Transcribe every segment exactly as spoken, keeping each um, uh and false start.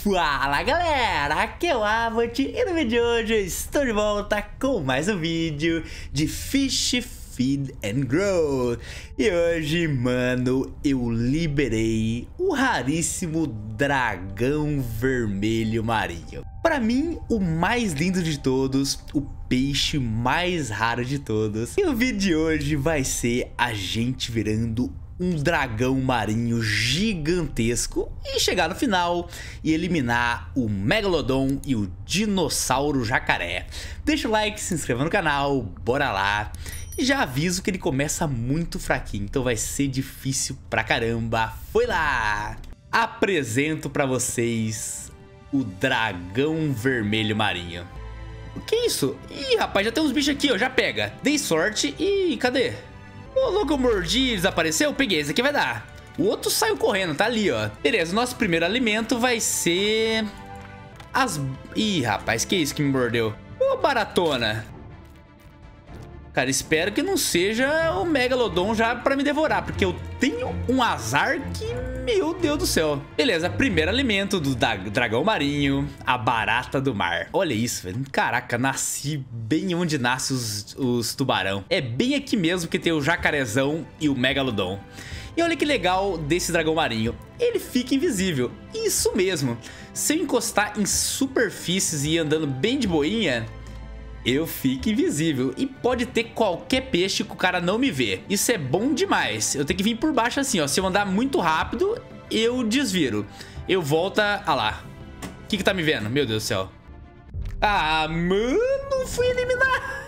Fala galera, aqui é o Avant e no vídeo de hoje eu estou de volta com mais um vídeo de Fish Feed and Grow. E hoje, mano, eu liberei o raríssimo dragão vermelho marinho. Pra mim, o mais lindo de todos, o peixe mais raro de todos. E o vídeo de hoje vai ser a gente virando um dragão marinho gigantesco e chegar no final e eliminar o Megalodon e o dinossauro jacaré. Deixa o like, se inscreva no canal, bora lá. E já aviso que ele começa muito fraquinho, então vai ser difícil pra caramba. Foi lá! Apresento pra vocês o dragão vermelho marinho. O que é isso? Ih, rapaz, já tem uns bichos aqui, ó, já pega. Dei sorte e cadê? Ô, louco, eu mordi, desapareceu? Peguei, esse aqui vai dar. O outro saiu correndo, tá ali, ó. Beleza, o nosso primeiro alimento vai ser... As... Ih, rapaz, que isso que me mordeu? Ô, baratona. Cara, espero que não seja o Megalodon já pra me devorar, porque eu tenho um azar que... Meu Deus do céu. Beleza, primeiro alimento do dragão marinho, a barata do mar. Olha isso, velho. Caraca, nasci bem onde nascem os, os tubarão. É bem aqui mesmo que tem o jacarezão e o Megalodon. E olha que legal desse dragão marinho. Ele fica invisível. Isso mesmo. Se eu encostar em superfícies e ir andando bem de boinha, eu fico invisível. E pode ter qualquer peixe que o cara não me vê. Isso é bom demais. Eu tenho que vir por baixo assim, ó. Se eu andar muito rápido, eu desviro. Eu volto a... Ah lá. O que que tá me vendo? Meu Deus do céu. Ah, mano, fui eliminar.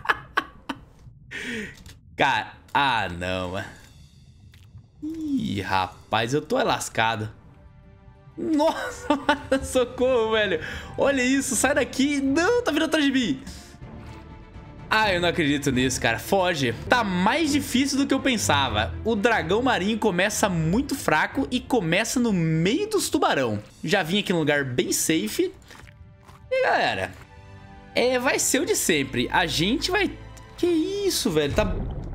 Cara, ah, não, mano. Ih, rapaz, eu tô lascado. Nossa, mano, socorro, velho. Olha isso, sai daqui. Não, tá vindo atrás de mim. Ah, eu não acredito nisso, cara. Foge. Tá mais difícil do que eu pensava. O dragão marinho começa muito fraco e começa no meio dos tubarão. Já vim aqui num lugar bem safe. E, galera, é, vai ser o de sempre. A gente vai... Que isso, velho? Tá...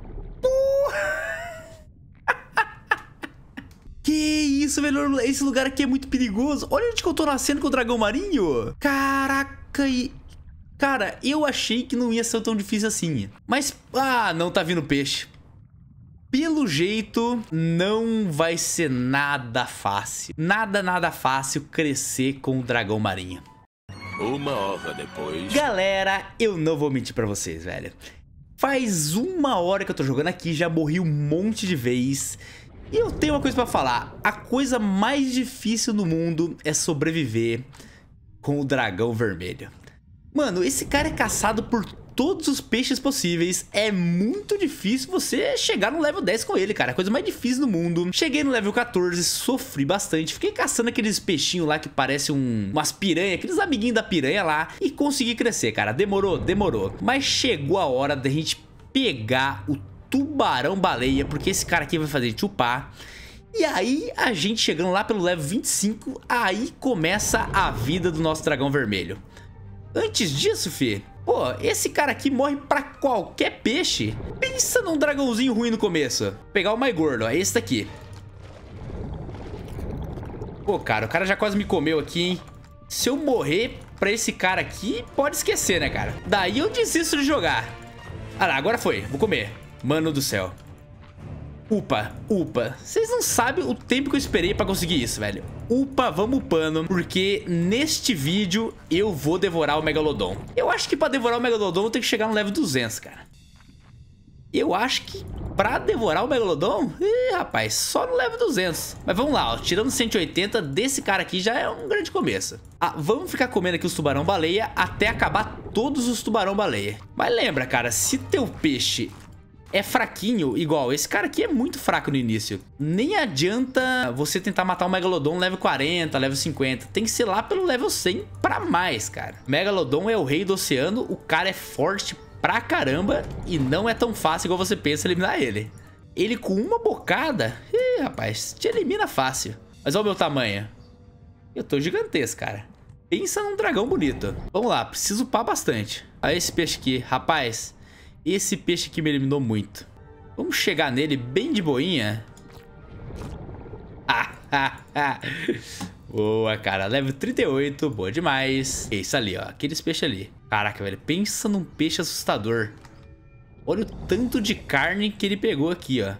Que isso, velho? Esse lugar aqui é muito perigoso. Olha onde que eu tô nascendo com o dragão marinho. Caraca, e... Cara, eu achei que não ia ser tão difícil assim. Mas, ah, não tá vindo peixe. Pelo jeito, não vai ser nada fácil. Nada, nada fácil crescer com o dragão marinho. Uma hora depois... Galera, eu não vou mentir pra vocês, velho. Faz uma hora que eu tô jogando aqui, já morri um monte de vez. E eu tenho uma coisa pra falar. A coisa mais difícil no mundo é sobreviver com o dragão vermelho. Mano, esse cara é caçado por todos os peixes possíveis. É muito difícil você chegar no level dez com ele, cara. A coisa mais difícil do mundo. Cheguei no level quatorze, sofri bastante. Fiquei caçando aqueles peixinhos lá que parecem um, umas piranhas, aqueles amiguinhos da piranha lá. E consegui crescer, cara. Demorou, demorou. Mas chegou a hora da gente pegar o tubarão-baleia, porque esse cara aqui vai fazer a gente upar. E aí, a gente chegando lá pelo level vinte e cinco, aí começa a vida do nosso dragão vermelho. Antes disso, fi, pô, esse cara aqui morre pra qualquer peixe. Pensa num dragãozinho ruim no começo. Vou pegar o mais gordo, ó, esse daqui. Pô, cara, o cara já quase me comeu aqui, hein. Se eu morrer pra esse cara aqui, pode esquecer, né, cara. Daí eu desisto de jogar. Ah lá, agora foi, vou comer. Mano do céu. Upa, upa. Vocês não sabem o tempo que eu esperei pra conseguir isso, velho. Upa, vamos upando, porque neste vídeo eu vou devorar o Megalodon. Eu acho que pra devorar o Megalodon eu tenho que chegar no level duzentos, cara. Eu acho que pra devorar o Megalodon, ih, rapaz, só no level duzentos. Mas vamos lá, ó, tirando cento e oitenta desse cara aqui já é um grande começo. Ah, vamos ficar comendo aqui os tubarão-baleia até acabar todos os tubarão-baleia. Mas lembra, cara, se teu peixe é fraquinho, igual esse cara aqui é muito fraco no início, nem adianta você tentar matar o Megalodon level quarenta, level cinquenta. Tem que ser lá pelo level cem pra mais, cara. Megalodon é o rei do oceano, o cara é forte pra caramba e não é tão fácil igual você pensa eliminar ele. Ele com uma bocada, ih, rapaz, te elimina fácil. Mas olha o meu tamanho. Eu tô gigantesco, cara. Pensa num dragão bonito. Vamos lá, preciso upar bastante. Olha esse peixe aqui, rapaz. Esse peixe aqui me eliminou muito. Vamos chegar nele bem de boinha. Ah, ah, ah. Boa, cara. Level trinta e oito. Boa demais. Isso ali, ó. Aqueles peixes ali. Caraca, velho. Pensa num peixe assustador. Olha o tanto de carne que ele pegou aqui, ó.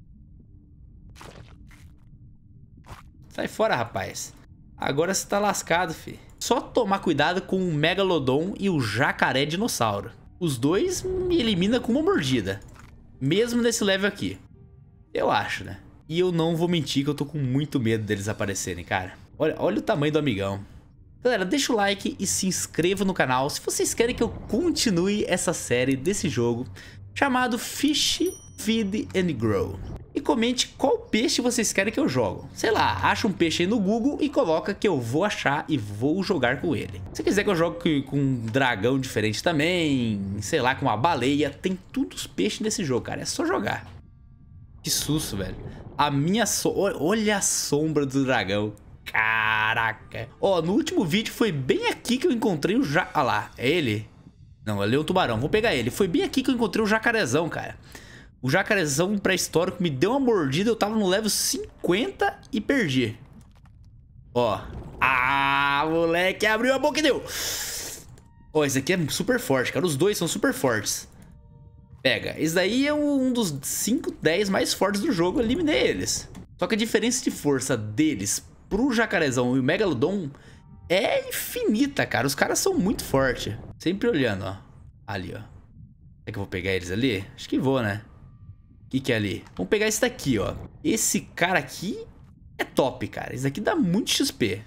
Sai fora, rapaz. Agora você tá lascado, fi. Só tomar cuidado com o Megalodon e o Jacaré Dinossauro. Os dois me eliminam com uma mordida. Mesmo nesse level aqui. Eu acho, né? E eu não vou mentir que eu tô com muito medo deles aparecerem, cara. Olha, olha o tamanho do amigão. Galera, deixa o like e se inscreva no canal se vocês querem que eu continue essa série desse jogo chamado Fish, Feed and Grow. E comente qual peixe vocês querem que eu jogue. Sei lá, acha um peixe aí no Google e coloca que eu vou achar e vou jogar com ele. Se quiser que eu jogue com um dragão diferente também, sei lá, com uma baleia, tem todos os peixes nesse jogo, cara. É só jogar. Que susto, velho. A minha so... Olha a sombra do dragão. Caraca. Ó, no último vídeo foi bem aqui que eu encontrei o ja... Ah lá, é ele? Não, ali é o tubarão. Vou pegar ele. Foi bem aqui que eu encontrei o jacarezão, cara. O jacarezão pré-histórico me deu uma mordida. Eu tava no level cinquenta e perdi. Ó. Ah, moleque. Abriu a boca e deu. Ó, esse aqui é super forte, cara. Os dois são super fortes. Pega. Esse daí é um dos cinco, dez mais fortes do jogo. Eu eliminei eles. Só que a diferença de força deles pro jacarezão e o Megalodon é infinita, cara. Os caras são muito fortes. Sempre olhando, ó. Ali, ó. Será que eu vou pegar eles ali? Acho que vou, né? O que que é ali? Vamos pegar esse daqui, ó. Esse cara aqui é top, cara. Esse daqui dá muito X P.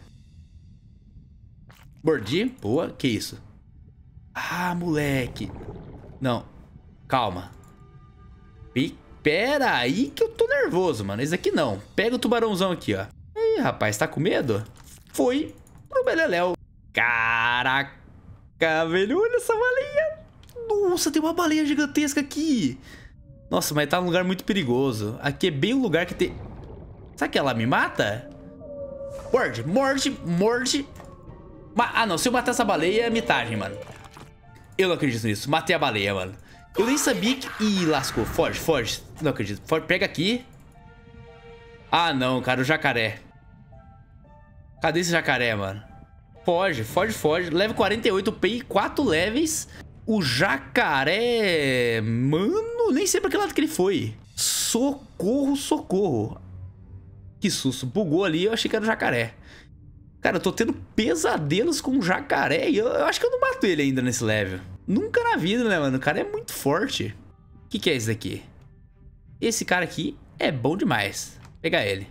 Mordi. Boa. Que isso? Ah, moleque. Não. Calma. E pera aí que eu tô nervoso, mano. Esse aqui não. Pega o tubarãozão aqui, ó. Ih, rapaz, tá com medo? Foi pro beleléu. Caraca, velho. Olha essa baleia. Nossa, tem uma baleia gigantesca aqui. Nossa, mas tá num lugar muito perigoso. Aqui é bem um lugar que tem... Será que ela me mata? Morde, morde, morde. Ma... Ah, não. Se eu matar essa baleia, é mitagem, mano. Eu não acredito nisso. Matei a baleia, mano. Eu nem sabia que... Ih, lascou. Foge, foge. Não acredito. Foge. Pega aqui. Ah, não, cara. O jacaré. Cadê esse jacaré, mano? Foge, foge, foge. Level quarenta e oito, P I, quatro levels. O jacaré... Mano, nem sei pra que lado que ele foi. Socorro, socorro. Que susto. Bugou ali, eu achei que era o jacaré. Cara, eu tô tendo pesadelos com o jacaré e eu, eu acho que eu não mato ele ainda nesse level. Nunca na vida, né, mano? O cara é muito forte. O que que é esse daqui? Esse cara aqui é bom demais. Vou pegar ele.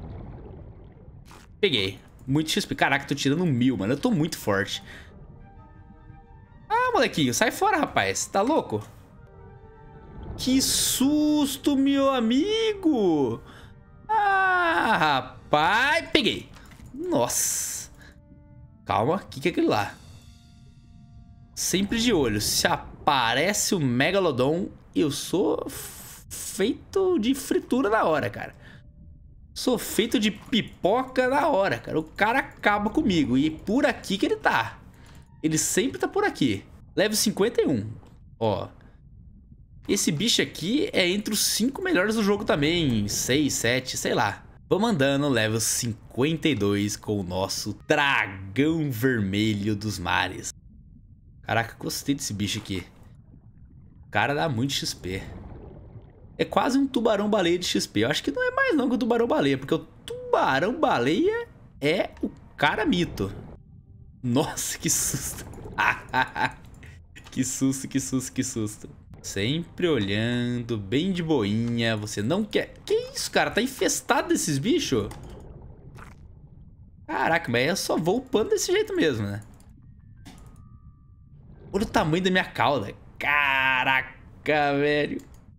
Peguei. Muito X P. Caraca, tô tirando mil, mano. Eu tô muito forte. Ah, molequinho. Sai fora, rapaz. Tá louco? Que susto, meu amigo. Ah, rapaz. Peguei. Nossa. Calma. O que que é aquilo lá? Sempre de olho. Se aparece o Megalodon, eu sou feito de fritura na hora, cara. Sou feito de pipoca na hora, cara. O cara acaba comigo. E por aqui que ele tá. Ele sempre tá por aqui. Level cinquenta e um. Ó. Esse bicho aqui é entre os cinco melhores do jogo também. seis, sete, sei lá. Vamos andando, level cinquenta e dois com o nosso dragão vermelho dos mares. Caraca, gostei desse bicho aqui. O cara dá muito X P. É quase um tubarão-baleia de X P. Eu acho que não é mais não que o tubarão-baleia, porque o tubarão-baleia é o cara mito. Nossa, que susto. Que susto, que susto, que susto. Sempre olhando, bem de boinha. Você não quer... Que isso, cara? Tá infestado desses bichos? Caraca, mas eu só vou upando desse jeito mesmo, né? Olha o tamanho da minha cauda. Caraca, velho.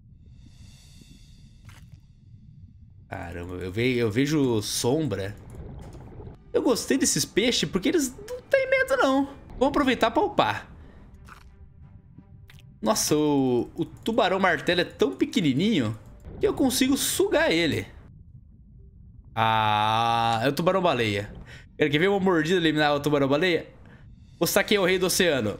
Caramba, eu vejo, eu vejo sombra. Eu gostei desses peixes porque eles não têm medo, não. Vamos aproveitar pra upar. Nossa, o, o tubarão martelo é tão pequenininho que eu consigo sugar ele. Ah, é o tubarão baleia. Quer ver uma mordida eliminar o tubarão baleia? Ou saquei o rei do oceano?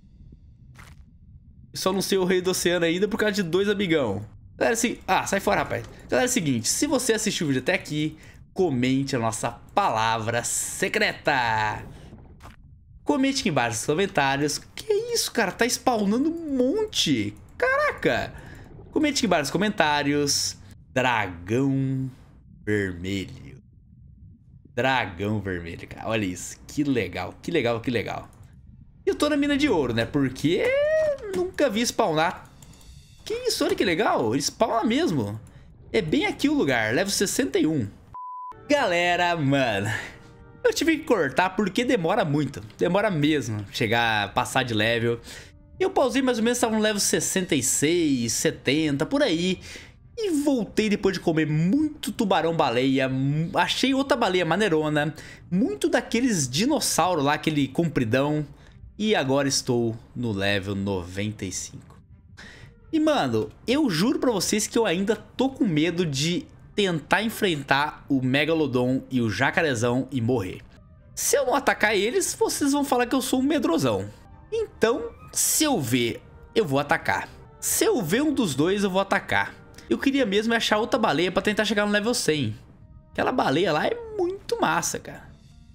Só não sei o rei do oceano ainda por causa de dois amigão. Galera, se... Ah, sai fora, rapaz. Galera, é o seguinte, se você assistiu o vídeo até aqui, comente a nossa palavra secreta. Comente aqui embaixo nos comentários. Que isso, cara? Tá spawnando um monte. Caraca. Comente aqui embaixo nos comentários. Dragão vermelho. Dragão vermelho, cara. Olha isso. Que legal, que legal, que legal. Eu tô na mina de ouro, né? Porque nunca vi spawnar. Que isso, olha que legal. Ele spawna mesmo. É bem aqui o lugar. Level sessenta e um. Galera, mano, eu tive que cortar porque demora muito. Demora mesmo chegar, passar de level. Eu pausei mais ou menos, estava no level sessenta e seis, setenta, por aí. E voltei depois de comer muito tubarão-baleia. Achei outra baleia maneirona. Muito daqueles dinossauros lá, aquele compridão. E agora estou no level noventa e cinco. E mano, eu juro pra vocês que eu ainda tô com medo de tentar enfrentar o Megalodon e o Jacarezão e morrer. Se eu não atacar eles, vocês vão falar que eu sou um medrosão. Então, se eu ver, eu vou atacar. Se eu ver um dos dois, eu vou atacar. Eu queria mesmo achar outra baleia pra tentar chegar no level cem. Aquela baleia lá é muito massa, cara.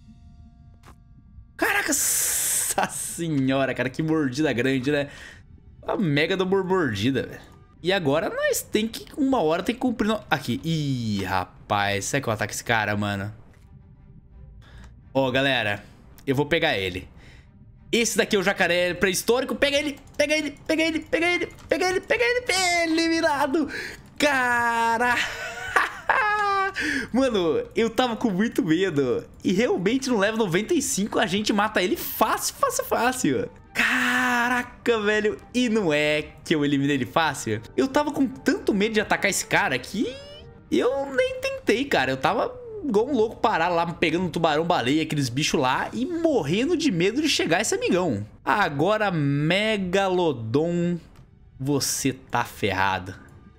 Caraca, nossa senhora, cara, que mordida grande, né? A mega da mordida, velho. E agora nós tem que, uma hora tem que cumprir... No... Aqui. Ih, rapaz. Será que eu ataco esse cara, mano? Ó, galera. Eu vou pegar ele. Esse daqui é o jacaré pré-histórico. Pega ele, pega ele, pega ele, pega ele, pega ele, pega ele. Eliminado. Cara. Mano, eu tava com muito medo. E realmente no level noventa e cinco a gente mata ele fácil, fácil, fácil. Caraca, velho. E não é que eu eliminei ele fácil? Eu tava com tanto medo de atacar esse cara que eu nem tentei, cara. Eu tava igual um louco parado lá, pegando um tubarão-baleia, aqueles bichos lá, e morrendo de medo de chegar esse amigão. Agora, Megalodon, você tá ferrado.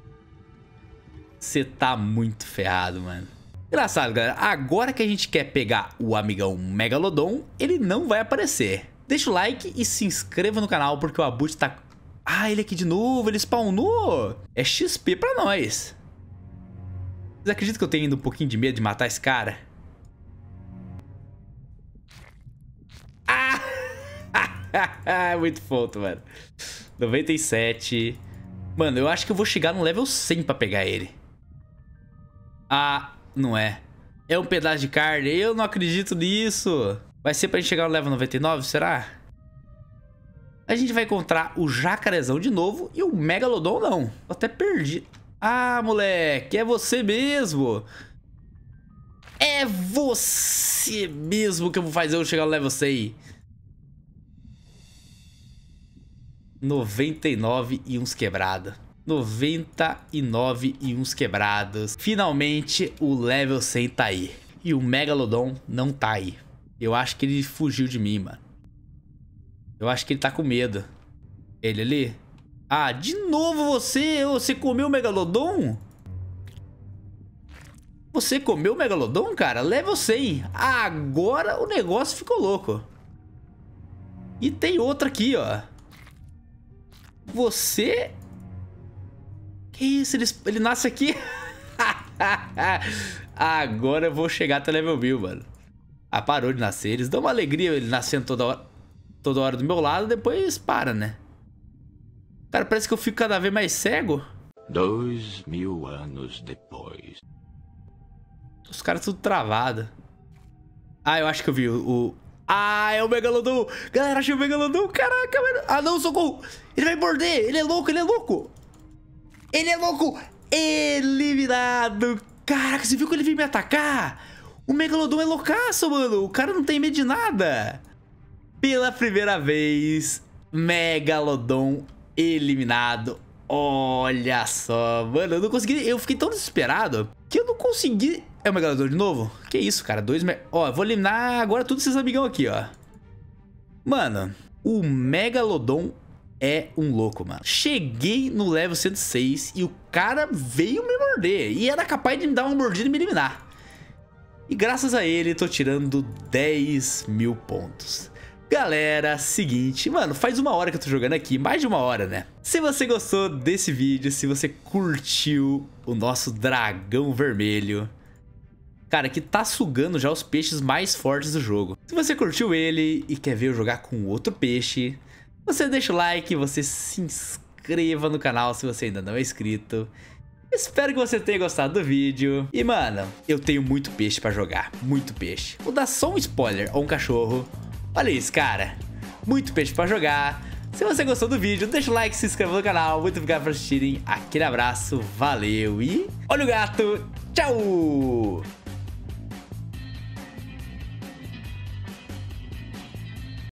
Você tá muito ferrado, mano. Engraçado, galera. Agora que a gente quer pegar o amigão Megalodon, ele não vai aparecer. Deixa o like e se inscreva no canal, porque o Abut tá... Ah, ele aqui de novo, ele spawnou. É X P pra nós. Vocês acreditam que eu tenho ainda um pouquinho de medo de matar esse cara? Ah! Muito foto, mano. noventa e sete. Mano, eu acho que eu vou chegar no level cem pra pegar ele. Ah, não é. É um pedaço de carne. Eu não acredito nisso. Vai ser pra gente chegar no level noventa e nove, será? A gente vai encontrar o Jacarezão de novo e o Megalodon não. Eu até perdi. Ah, moleque, é você mesmo. É você mesmo que eu vou fazer eu chegar no level cem. noventa e nove e uns quebrados. noventa e nove e uns quebrados. Finalmente o level cem tá aí. E o Megalodon não tá aí. Eu acho que ele fugiu de mim, mano. Eu acho que ele tá com medo. Ele ali? Ah, de novo você? Você comeu o Megalodon? Você comeu o Megalodon, cara? Level cem. Agora o negócio ficou louco. E tem outra aqui, ó. Você... Que isso? Ele, ele nasce aqui? Agora eu vou chegar até level mil, mano. Ah, parou de nascer. Eles dão uma alegria ele nascendo toda hora, toda hora do meu lado, depois para, né? Cara, parece que eu fico cada vez mais cego. Dois mil anos depois. Os caras tudo travado. Ah, eu acho que eu vi o... o... Ah, é o Megalodon. Galera, achei o Megalodon. Caraca, mano. Ah, não, socorro. Ele vai morder. Ele é louco, ele é louco. Ele é louco. Eliminado. Caraca, você viu que ele veio me atacar? O Megalodon é loucaço, mano. O cara não tem medo de nada. Pela primeira vez, Megalodon eliminado. Olha só, mano. Eu não consegui... Eu fiquei tão desesperado que eu não consegui... É o Megalodon de novo? Que isso, cara? Dois... Me... Ó, eu vou eliminar agora todos esses amigão aqui, ó. Mano, o Megalodon é um louco, mano. Cheguei no level cento e seis e o cara veio me morder. E era capaz de me dar uma mordida e me eliminar. E graças a ele, tô tirando dez mil pontos. Galera, seguinte, mano, faz uma hora que eu tô jogando aqui, mais de uma hora, né? Se você gostou desse vídeo, se você curtiu o nosso dragão vermelho, cara, que tá sugando já os peixes mais fortes do jogo. Se você curtiu ele e quer ver eu jogar com outro peixe, você deixa o like, você se inscreva no canal se você ainda não é inscrito. Espero que você tenha gostado do vídeo. E, mano, eu tenho muito peixe pra jogar. Muito peixe. Vou dar só um spoiler ou um cachorro. Olha isso, cara. Muito peixe pra jogar. Se você gostou do vídeo, deixa o like, se inscreva no canal. Muito obrigado por assistirem. Aquele abraço, valeu e... olha o gato. Tchau!